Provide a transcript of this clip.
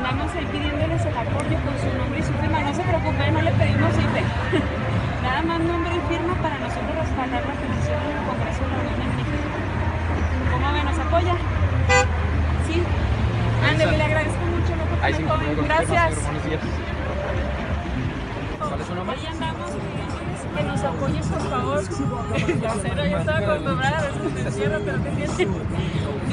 andamos ahí pidiéndoles el apoyo con su nombre y su firma. No se preocupen, no le pedimos IFE. Nada más nombre y firma para nosotros respaldar la petición en el Congreso de la Unión en México. ¿Cómo ve? ¿Nos apoya? Sí. Ándale, le agradezco mucho, loco, joven. Gracias. Buenos días. ¿Cuál es su nombre? Hoy andamos que nos apoyen, por favor. Ya sé, yo estaba acostumbrada a veces me encierro, pero ¿qué tiene?